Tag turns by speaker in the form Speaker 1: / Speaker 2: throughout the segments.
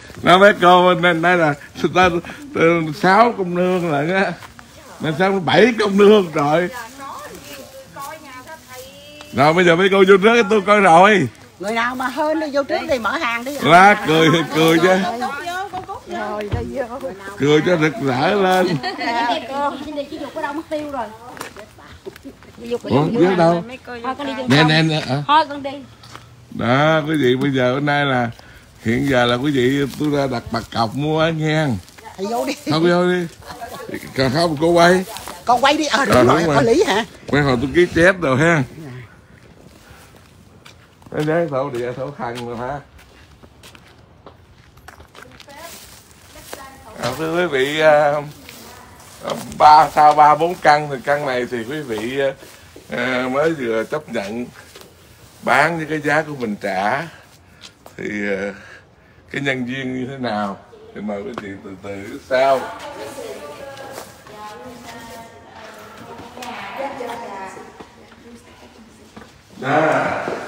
Speaker 1: Nó mấy cô nên đây là 6 công nương lận á, nên sao 7 công nương rồi. Rồi bây giờ mấy cô vô trước tôi coi rồi.
Speaker 2: Người nào mà hơn đi vô trước đi, mở hàng đi.
Speaker 1: Lá cười chứ. Cười cho rực rỡ lên. Ủa, biết đâu? Nè.
Speaker 3: Thôi con đi.
Speaker 1: Đó, quý vị bây giờ bữa nay là hiện giờ là quý vị tôi ra đặt bạc cọc mua nghe.
Speaker 2: Thì vô đi.
Speaker 1: Không vô đi. Còn không cô quay.
Speaker 2: Con quay đi. Đúng rồi, có lý hả?
Speaker 1: Quay hồi tôi ký chép rồi ha. Đấy đấy, thổ địa thổ khăn rồi ha. Thưa quý vị, sau 3-4 căn thì căn này thì quý vị mới vừa chấp nhận bán với cái giá của mình trả, thì cái nhân duyên như thế nào thì mời quý vị từ từ sau. Đó.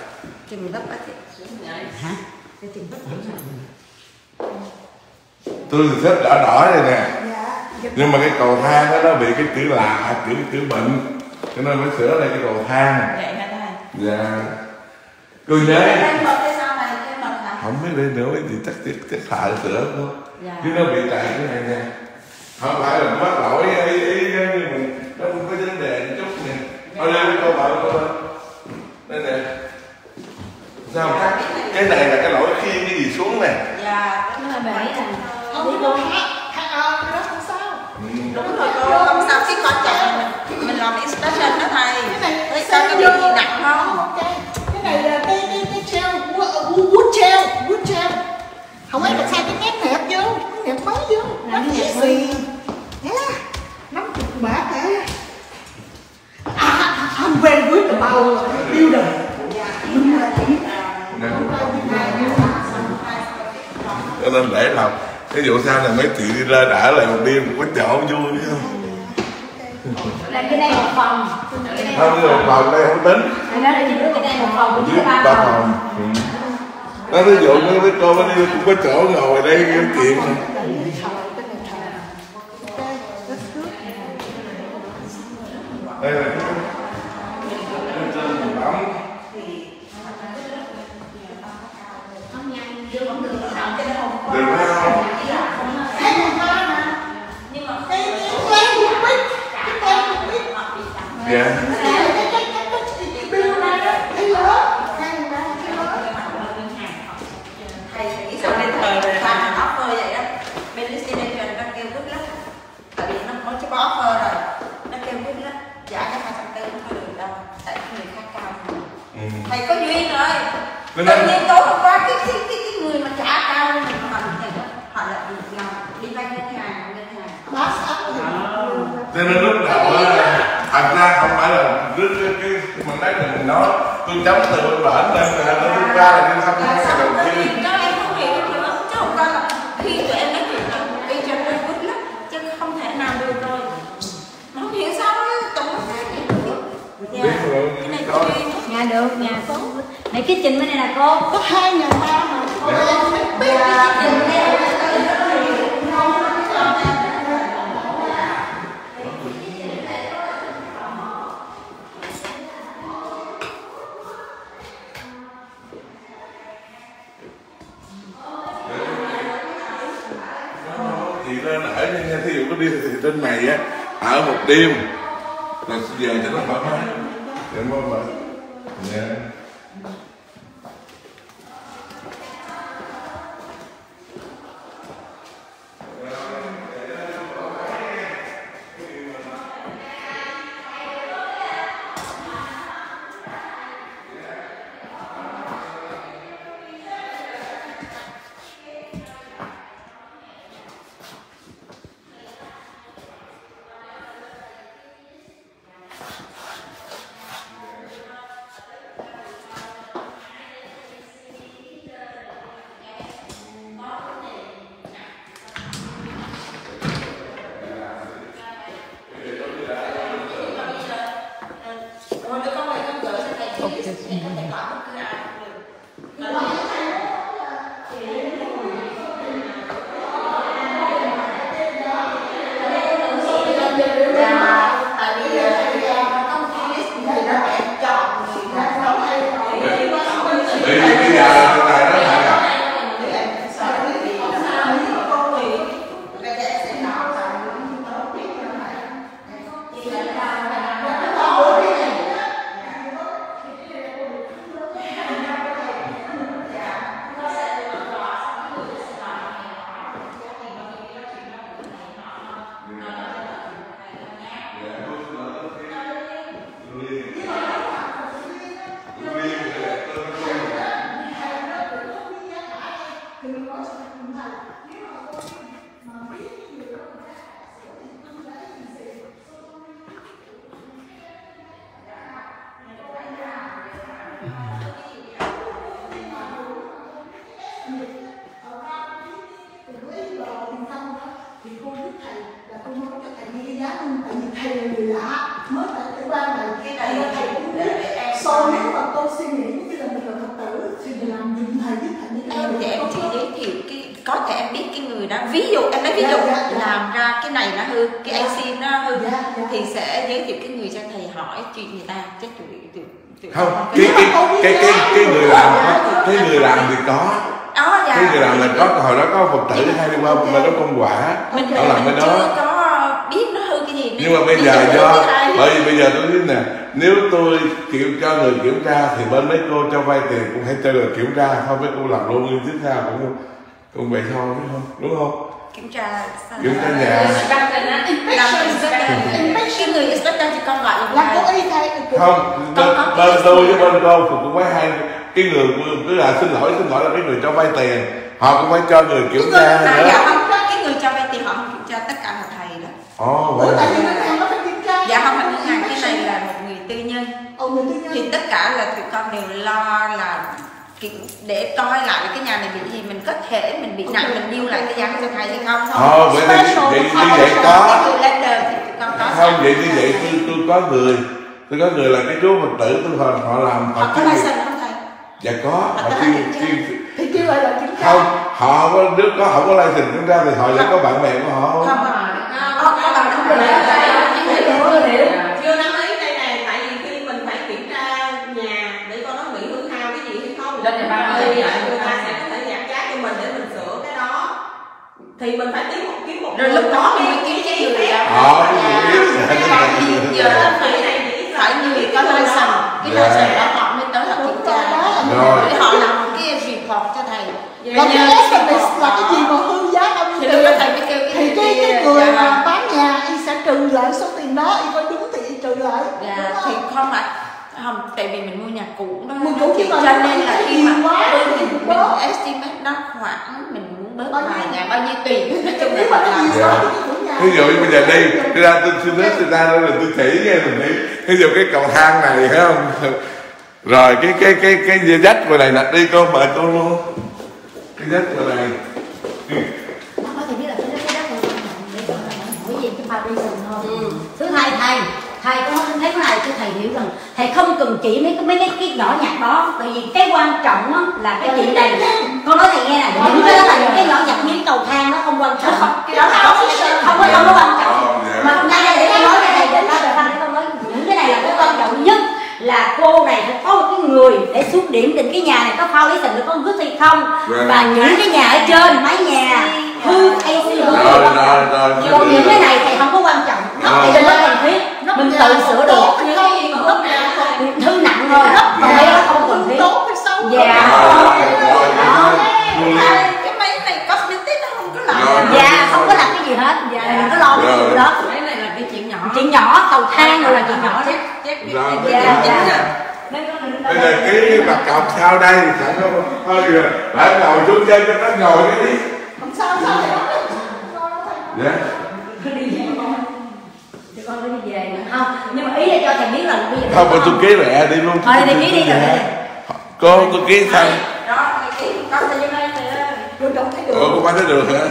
Speaker 1: Tôi thì xếp đỏ đỏ này nè, nhưng mà cái cầu thang đó nó bị cái chữ lạ, chữ bệnh, cho nên phải sửa lại cái cầu thang. Dạ. Cô nhớ không biết đây nữa thì chắc thợ sửa không, chứ nó bị trầy cái này nè, không phải là mắc lỗi ý như mình, nó không có vấn đề một chút nè. Thôi đây cô bảo cô đây nè, sao cái này là cái lỗi khiêng cái gì xuống nè.
Speaker 3: Dạ, nó là bể à.
Speaker 2: Không, nó không sao.
Speaker 3: Đúng rồi cô, không sao, cái con chạy mình làm inspection đó thầy. Cái sao cái gì nặng không?
Speaker 2: Cái này là cái treo, wood treo. Không ai được sai cái nét nẹp vô, nẹp mới vô. Nó easy. Yeah, 50 bát hả? I'm very good about builder. Đúng là chỉ.
Speaker 1: Cho nên để làm cái vụ sao là mấy chị đi ra đã lại một đêm có chỗ vui biết không?
Speaker 3: Là cái đây một phòng.
Speaker 1: Không, một phòng đây không tính.
Speaker 3: Nó là cái đây một phòng cũng có 3 phòng.
Speaker 1: Nó ví dụ như mấy cô mới đi cũng có chỗ ngồi đây nói chuyện. Đây là cái được không? Dạ.
Speaker 3: Thầy nghĩ sao bên thờ rồi ta offer vậy đó. Bên destination nó kêu good lắm. Tại vì nó có cái offer rồi. Nó kêu good lắm. Giá cái 240 không có được đâu. Tại người khác cao. Thầy có duyên rồi. Tự nhiên tối hôm qua cái người mà trả cao hơn mình bằng thầy đó. Họ là đi vay ngân hàng.
Speaker 1: Cho nên lúc đầu thật ra không phải là cái mình nói là mình nói tôi chống từ bên bển nên là nó lúc ra là đi thăm hai ngày đầu tiên.
Speaker 3: Cho em không hiểu nữa, chứ không phải là khi tụi em nói chuyện là đi cho nó good lắm, chứ không thể nào được rồi. Nó không hiểu sao nó tụi nó khác vậy. Cái này có duyên. Nhà được, nhà có. Này cái trình bên này là cô.
Speaker 2: Có 2 nhà ba mà.
Speaker 3: Dạ, trình đây.
Speaker 1: Chị lên ở nha, thí dụ có đi thì trên này á ở một đêm là giờ cho nó thoải mái, để mà dạ. bây giờ này nó lại à.
Speaker 2: Thì cô giúp thầy là cô nói cho thầy nghe cái giá luôn, tại vì thầy là người lạ mới tại cái ban này, cái này thầy cũng biết. So nếu mà tôi suy nghĩ như là mình là Phật tử thì mình làm gì thầy giúp thầy như thế nào?
Speaker 3: Thì em chỉ giới thiệu cái, có thể em biết cái người đó, ví dụ em lấy ví dụ làm ra cái này nó hư, cái anh sim nó hư, thì sẽ giới thiệu cái người cho thầy hỏi chuyện người ta chứ
Speaker 1: không, cái người làm thì có. Cái người làm là có, hồi đó có Phật tử hay đi qua bên đó công quả, họ làm bên đó.
Speaker 3: Chưa có biết nó hư cái gì.
Speaker 1: Nhưng mà bây giờ do, bởi vì bây giờ tôi biết nè, nếu tôi cho người kiểm tra thì bên mấy cô cho vay tiền cũng phải cho người kiểm tra, không mấy cô làm luôn như tiếp theo cũng vậy thôi, đúng không?
Speaker 3: Kiểm tra
Speaker 1: nhà.
Speaker 3: Cái người inspector thì con gọi
Speaker 2: là có y thầy.
Speaker 1: Không, bên tôi với bên cô cũng phải hai cái người cứ là xin lỗi là cái người cho vay tiền, họ cũng phải cho người kiểm tra nữa.
Speaker 3: Dạ không, cái người cho vay tiền họ không kiểm tra, tất cả là thầy đó.
Speaker 2: Vậy tại vì ngân hàng nó phải kiểm tra.
Speaker 3: Dạ không phải ngân hàng, cái này là một người tư nhân.
Speaker 2: Người tư nhân.
Speaker 3: Thì tất cả là tụi con đều lo là để coi lại cái nhà này bị gì, mình có thể mình bị nặng mình điêu lại cái giá cho thầy hay không thôi.
Speaker 1: Vậy như vậy có.
Speaker 3: Không,
Speaker 1: vậy như vậy tôi có người là cái chú Phật tử tôi họ làm
Speaker 3: họ có license không thầy?
Speaker 1: Dạ có, họ
Speaker 2: thì kêu lại là kiểm tra.
Speaker 1: Không, họ có đứa có không có license kiểm tra thì họ lại có bạn bè của họ.
Speaker 3: Không
Speaker 4: chưa nắm ý đây này, tại vì khi mình phải kiểm tra nhà để coi nó bị hư hao cái gì hay không, thì người ta sẽ có thể giảm giá cho mình để mình sửa cái đó, thì mình phải kiếm một
Speaker 3: rồi lúc đó mình mới kiếm cái người đó. Giờ phải người có license, cái license đó họ mới tới họ kiểm tra, để họ làm một cái report cho thầy.
Speaker 2: Và cái estimate là cái gì mà hư giá bao nhiêu tiền thì cái người mà bán nhà y sẽ trừ lại số tiền đó, y coi đúng thì y trừ lại.
Speaker 3: Thì không ạ, không, tại vì mình mua nhà cũ đó,
Speaker 2: mua cũ
Speaker 3: cho nên là khi mà mình estimate nó khoảng mình muốn bớt vài nhà bao nhiêu tiền, nói chung là
Speaker 1: ví dụ như bây giờ đi ra tôi xin hết ra đó là tôi chỉ nghe mình đi, ví dụ cái cầu thang này thấy không, rồi cái dách ngoài này nè, đi con mời con luôn cái dách ngoài này.
Speaker 5: Nó có thể biết là cái đất của để cho thầy hỏi gì cái foundation thôi. Thứ hai thầy có thấy cái này cho thầy hiểu rằng thầy không cần chỉ mấy cái nhỏ nhặt đó, tại vì cái quan trọng đó là cái chị này, con nói thầy nghe này, những cái đó là những cái nhỏ nhặt như cầu thang nó không quan trọng, cái đó là không có quan trọng, mà hôm nay để con nói cái này để con nói những cái này là cái quan trọng nhất, là cô này phải có một cái người để xuống điểm định cái nhà này có foundation nó có good hay không, và những cái nhà ở trên mái nhà hư hay hư, còn những cái này thầy không có quan trọng, thầy đừng có cần thiết, mình tự sửa được, hư nặng thôi, còn đây nó không cần thiết. Dạ.
Speaker 3: Cái máy này cosmetic nó không có làm.
Speaker 5: Dạ, không có làm cái gì hết. Dạ, đừng có lo cái chuyện đó.
Speaker 4: Cái này là cái chuyện nhỏ.
Speaker 5: Chuyện nhỏ, cầu thang rồi là chuyện nhỏ đấy.
Speaker 3: Dạ.
Speaker 1: Bây giờ cái mặt cọc sau đây sẵn thôi kìa, bạn ngồi xuống trên cho nó ngồi cái đi.
Speaker 2: Không sao
Speaker 1: Dạ.
Speaker 5: Thì con phải đi về nữa. Không, nhưng mà ý là cho thầy biết là bây giờ
Speaker 1: Không, mà tôi ký lẹ đi luôn.
Speaker 5: Thôi thì ký đi rồi.
Speaker 1: Cô tôi ký thằng.
Speaker 3: Đó, cái con thấy đây thì
Speaker 2: rồi đâu thấy được.
Speaker 1: Cô bán thấy được hả?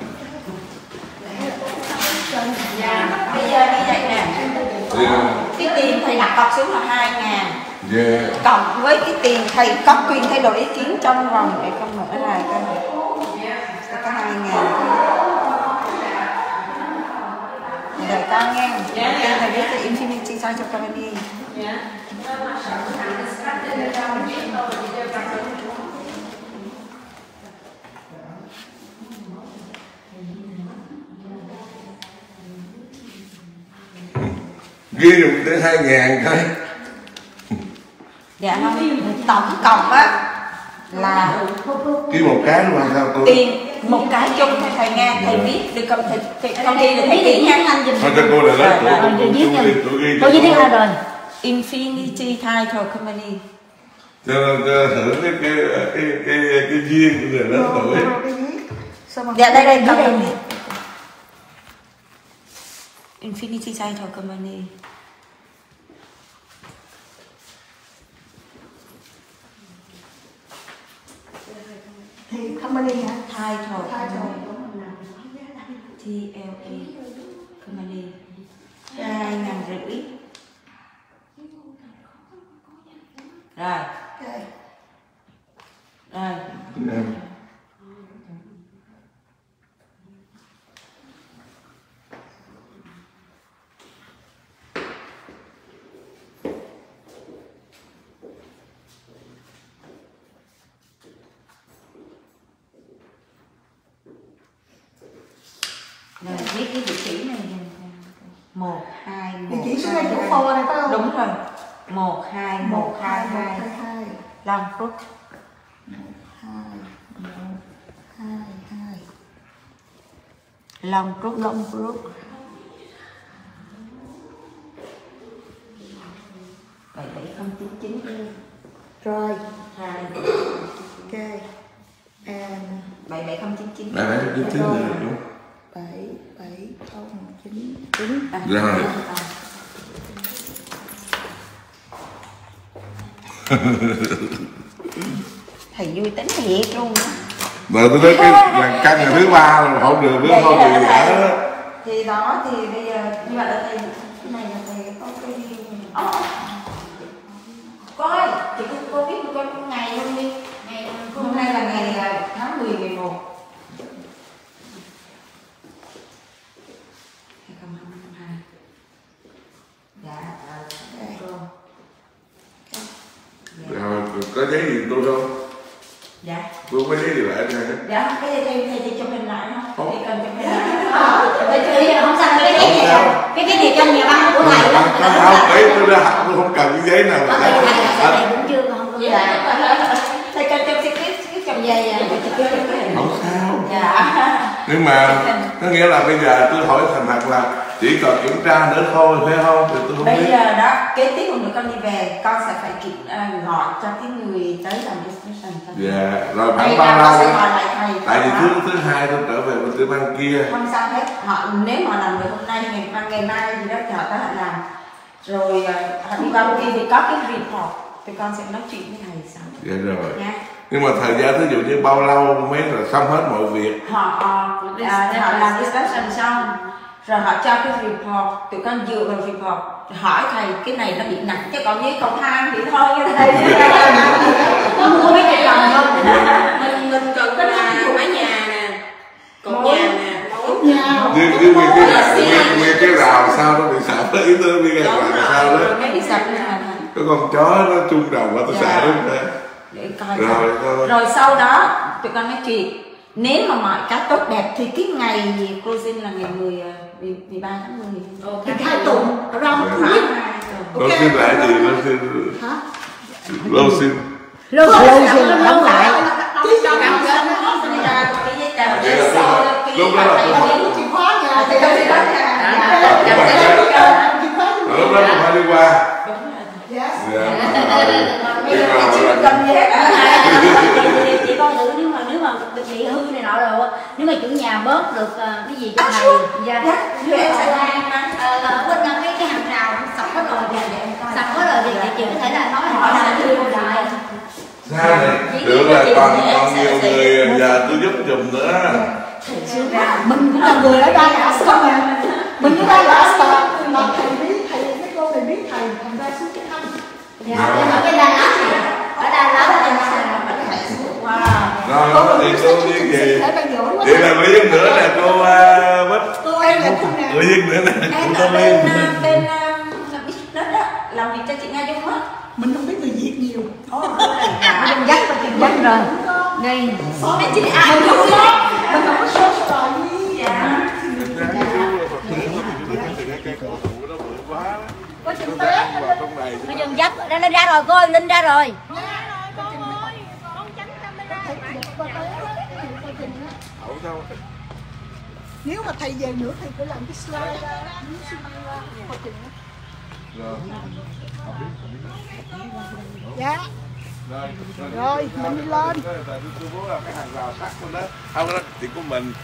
Speaker 3: dạ, bây giờ như vậy nè. Cái tiền thầy đặt cọc xuống là 2.000. Cộng với cái tiền thầy có quyền thay đổi ý kiến trong vòng, để con mở ra coi. Sẽ có 2.000. Rồi con nghe. Thầy biết cái Infinity sao cho con đi.
Speaker 1: Ghi dùng tới 2.000 cái.
Speaker 3: Dạ không, tổng cộng á là
Speaker 1: Ghi một cái luôn sao cô?
Speaker 3: tiền một cái chung thôi thầy nghe, thầy viết được không? Thầy con ghi là thầy ghi nha.
Speaker 1: Thôi cho cô là lớp
Speaker 5: cô viết thế nào rồi?
Speaker 3: Infinity Title Company.
Speaker 1: Cho thử cái duyên của người lớn tuổi.
Speaker 3: Dạ đây đây. Infinity Title Company.
Speaker 2: Thì company hả?
Speaker 3: Title TLE Company 2.500. Rồi. Rồi. Rồi viết cái địa chỉ này 1 2 1
Speaker 2: Địa chỉ số này của phone này phải không?
Speaker 3: đúng rồi 1 2 1 2 2 Long Brook
Speaker 2: 1 2 1 2 2
Speaker 3: Long Brook 77099
Speaker 2: rồi
Speaker 3: 2
Speaker 2: ok and
Speaker 3: 77099
Speaker 1: Đấy, cái thứ này đúng.
Speaker 2: 77099
Speaker 1: Rồi.
Speaker 3: thầy vui tính thiệt luôn.
Speaker 1: Rồi tôi thấy cái là căn là thứ 3 là không được, thứ không được gì cả đó.
Speaker 3: Thì đó thì bây giờ như vậy là thầy cái này là thầy có cái coi chị cô biết một cái ngày luôn đi. Ngày hôm nay là ngày tháng 10 11 2022. Dạ
Speaker 1: Rồi, có giấy gì tôi không?
Speaker 3: dạ
Speaker 1: Tôi có giấy gì lại này hết.
Speaker 3: dạ cái thầy chụp hình lại không? Thầy cần chụp hình lại
Speaker 5: Không sao, cái gì trong nhà băng của thầy đó.
Speaker 1: Không, tôi không cần cái giấy nào
Speaker 5: Có
Speaker 1: cả.
Speaker 5: thầy cũng chưa không có.
Speaker 3: thầy cần chụp cái chồng dây
Speaker 1: Không sao.
Speaker 3: dạ.
Speaker 1: Nhưng mà có nghĩa là bây giờ tôi hỏi thành thật là chỉ cần kiểm tra nữa thôi phải không? Thì tôi không
Speaker 3: Bây
Speaker 1: biết.
Speaker 3: giờ đó kế tiếp một con đi về con sẽ phải gọi cho cái người tới làm description cho.
Speaker 1: Dạ, rồi
Speaker 3: Đây
Speaker 1: khoảng
Speaker 3: là
Speaker 1: bao
Speaker 3: con sẽ
Speaker 1: lâu?
Speaker 3: gọi lại thầy.
Speaker 1: Tại vì thứ hai tôi trở về bên tiểu bang kia.
Speaker 3: Không sao hết, họ nếu họ làm được hôm nay ngày mai gì đó thì họ tới họ làm. Rồi họ đi qua bên kia thì có cái report thì con sẽ nói chuyện với thầy sau.
Speaker 1: Dạ rồi.
Speaker 3: Nha.
Speaker 1: Nhưng mà thời gian ví dụ như bao lâu mới là xong hết mọi việc?
Speaker 3: Họ làm discussion xong rồi họ cho cái report, tụi con dựa vào report hỏi thầy cái này nó bị nặng chứ còn với cầu thang thì thôi như thầy
Speaker 5: Không biết cái lòng không.
Speaker 4: Mình cần cái là mái nhà nè, cột nhà nè,
Speaker 1: Như nguyên cái rào sao nó bị sập đó, ý tôi biết là sao đó.
Speaker 3: nó bị sập lên là
Speaker 1: Có con chó nó chung đầu vào tôi sợ lắm đấy.
Speaker 3: để coi
Speaker 1: Rồi thôi.
Speaker 3: rồi sau đó tụi con nói chuyện nếu mà mọi cái tốt đẹp thì cái ngày closing là ngày 13 tháng 10.
Speaker 2: thì 2 tuần ra một
Speaker 1: Dạ.
Speaker 2: quý.
Speaker 1: Lô xin lại gì? Lô xin.
Speaker 2: Hả?
Speaker 1: Lô xin.
Speaker 5: Lâu đóng lại.
Speaker 1: Lúc đó là tôi hỏi.
Speaker 2: Chìa khóa nhà thì
Speaker 1: Lúc đó tôi phải đi qua.
Speaker 2: yes.
Speaker 5: Chị con thử nếu mà bị hư này nọ rồi, nếu mà chủ nhà bớt được cái gì cho thầy bên cái hàng rào sập hết rồi thì chị có thể là nói họ là đưa cô lại.
Speaker 1: Sao này? Được là còn nhiều người giờ tôi giúp giùm nữa.
Speaker 2: Mình cũng là người ở đây là sao mà mình ở đây là thầy biết thầy cái cô này biết thầy thành ra xuống cái thăm.
Speaker 5: Ở cái Đà Lạt ở Đà Lạt
Speaker 1: Rồi, thì cô viên gì? Vậy là có viên nữa nè cô Bích.
Speaker 2: Cô em là cô nào?
Speaker 1: Có viên nữa nè,
Speaker 3: em
Speaker 1: cô
Speaker 3: ở
Speaker 1: Tâm
Speaker 3: bên
Speaker 1: Liên.
Speaker 3: bên business đó làm việc cho chị Nga Dung á.
Speaker 2: Mình không biết người Việt nhiều.
Speaker 5: mình dắt rồi đây
Speaker 3: Mẹ chị ai cũng không biết.
Speaker 2: Mình không có số rồi đi.
Speaker 3: Dạ.
Speaker 1: Cái cây cổ thụ đó bự quá.
Speaker 5: Nó dừng dấp, nó ra rồi cô ơi, Linh ra rồi.
Speaker 2: Nếu mà thầy về nữa thì phải làm cái slide ra, coi chừng. Dạ. Rồi, mình đi lên.
Speaker 1: Tôi muốn là cái hàng rào sắt của nó, không đó chuyện của mình.